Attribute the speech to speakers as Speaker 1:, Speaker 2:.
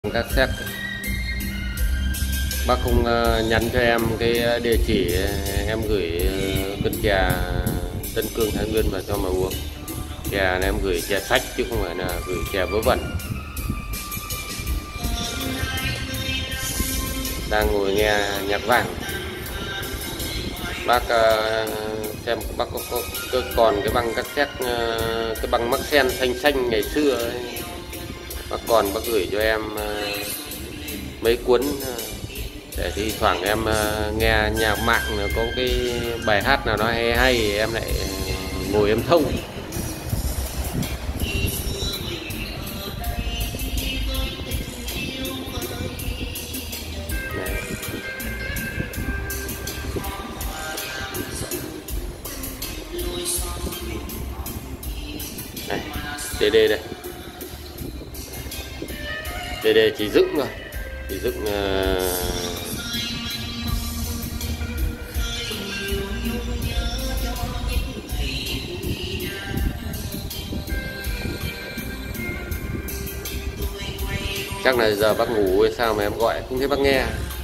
Speaker 1: Các xét bác không nhắn cho em cái địa chỉ em gửi cân chè Tân Cương Thái Nguyên vào cho mà uống. Chè này em gửi chè sách chứ không phải là gửi chè vớ vẩn. Đang ngồi nghe nhạc vàng. Bác xem bác có còn cái băng cassette, cái băng mắc sen xanh xanh ngày xưa ấy. Bác còn bác gửi cho em mấy cuốn để thi thoảng em nghe nhạc mạng có cái bài hát nào nó hay hay em lại ngồi em thông. Này, CD đây. CD chỉ dựng thôi, chỉ dựng chắc là giờ bác ngủ hay sao mà em gọi không thấy bác nghe.